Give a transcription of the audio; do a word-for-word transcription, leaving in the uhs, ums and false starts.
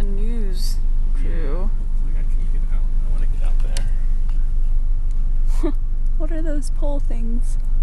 news crew. Yeah. I can get out. I want to get out there. What are those pole things?